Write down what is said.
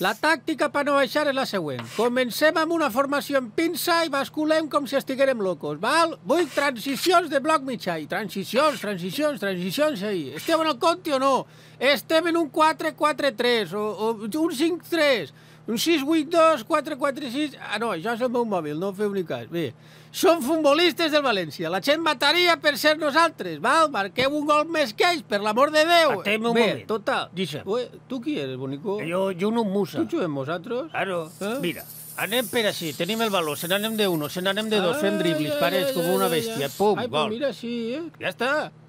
La tàctica per no baixar és la següent. Comencem amb una formació en pinça i basculem com si estiguérem locos, val? Vull transicions de bloc mitjà. I transicions, ahí. Esteu en el compte o no? Estem en un 4-4-3 o un 5-3, un 6-8-2, 4-4-6... Ah, no, això és el meu mòbil, no feu ni cas. Bé, som futbolistes del València. La gent mataria per ser nosaltres, val? Marqueu un gol més que ells, per l'amor de Déu. Atem un moment. Bé, total. Deixa'm. Tu qui eres, bonico? Jo no musa. Tu juguem vosaltres? Claro. Eh? Mira, anem per així, tenim el valor, se n'anem de 1, se n'anem de 2, fem driblis, parets com una bèstia, pum, Ai, gol. pues mira, sí, Ja està.